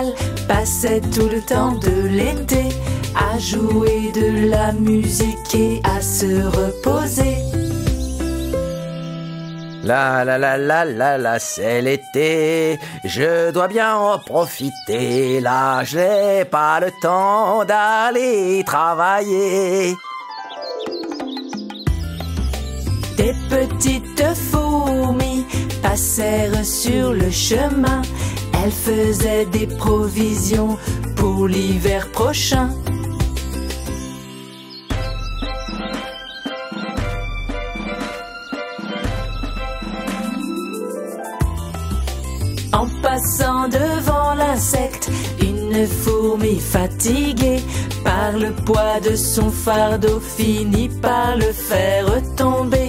cigale passait tout le temps de l'été à jouer de la musique et à se reposer. La, c'est l'été, je dois bien en profiter. Là, je n'ai pas le temps d'aller travailler. Des petites fourmis passèrent sur le chemin. Elles faisaient des provisions pour l'hiver prochain. En passant devant l'insecte, une fourmi fatiguée par le poids de son fardeau finit par le faire tomber.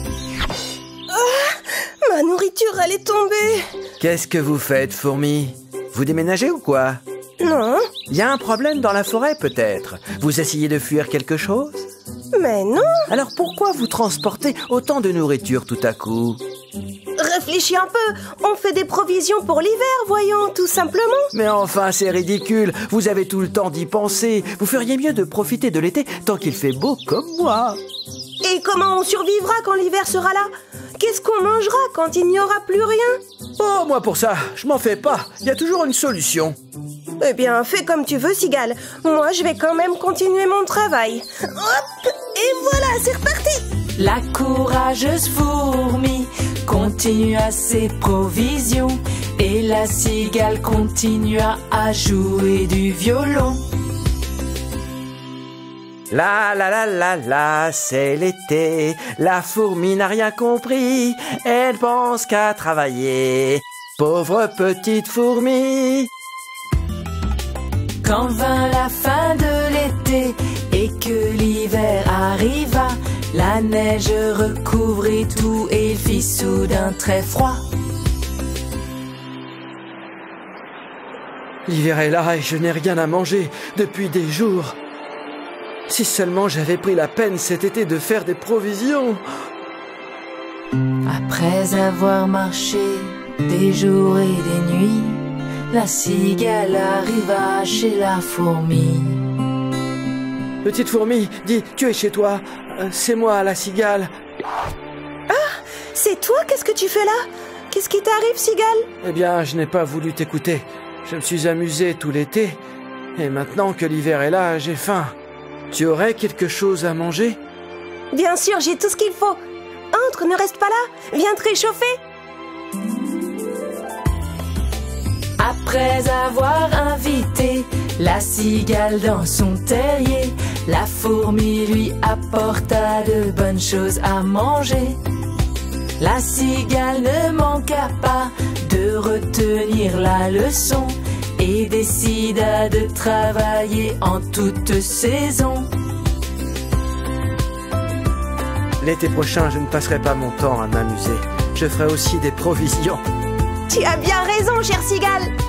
Ah, ma nourriture, elle est tombée. Qu'est-ce que vous faites, fourmi? Vous déménagez ou quoi? Non. Il y a un problème dans la forêt, peut-être. Vous essayez de fuir quelque chose? Mais non. Alors pourquoi vous transportez autant de nourriture tout à coup? Réfléchis un peu, on fait des provisions pour l'hiver, voyons, tout simplement. Mais enfin, c'est ridicule, vous avez tout le temps d'y penser. Vous feriez mieux de profiter de l'été tant qu'il fait beau comme moi. Et comment on survivra quand l'hiver sera là? Qu'est-ce qu'on mangera quand il n'y aura plus rien? Oh, moi pour ça, je m'en fais pas, il y a toujours une solution. Eh bien, fais comme tu veux, Cigale. Moi, je vais quand même continuer mon travail. Hop! Et voilà, c'est reparti! La courageuse fourmi continua ses provisions et la cigale continua à jouer du violon. La, c'est l'été, la fourmi n'a rien compris, elle pense qu'à travailler. Pauvre petite fourmi. Quand vint la fin de l'été et que l'hiver arriva, la neige recouvrit tout et il fit soudain très froid. L'hiver est là et je n'ai rien à manger depuis des jours. Si seulement j'avais pris la peine cet été de faire des provisions. Après avoir marché des jours et des nuits, la cigale arriva chez la fourmi. Petite fourmi, dis, tu es chez toi. C'est moi, la cigale. Ah, c'est toi? Qu'est-ce que tu fais là? Qu'est-ce qui t'arrive, Cigale? Eh bien, je n'ai pas voulu t'écouter. Je me suis amusé tout l'été. Et maintenant que l'hiver est là, j'ai faim. Tu aurais quelque chose à manger? Bien sûr, j'ai tout ce qu'il faut. Entre, ne reste pas là. Viens te réchauffer. Après avoir invité la cigale dans son terrier, la fourmi lui apporta de bonnes choses à manger. La cigale ne manqua pas de retenir la leçon et décida de travailler en toute saison. L'été prochain, je ne passerai pas mon temps à m'amuser. Je ferai aussi des provisions. Tu as bien raison, chère cigale.